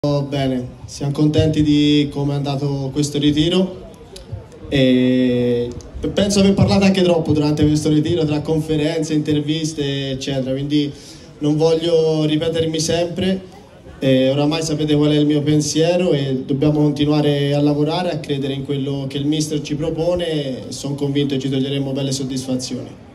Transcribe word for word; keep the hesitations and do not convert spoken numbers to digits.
Bene, siamo contenti di come è andato questo ritiro e penso aver parlato anche troppo durante questo ritiro tra conferenze, interviste eccetera, quindi non voglio ripetermi sempre. E oramai sapete qual è il mio pensiero e dobbiamo continuare a lavorare, a credere in quello che il mister ci propone e sono convinto che ci toglieremo belle soddisfazioni.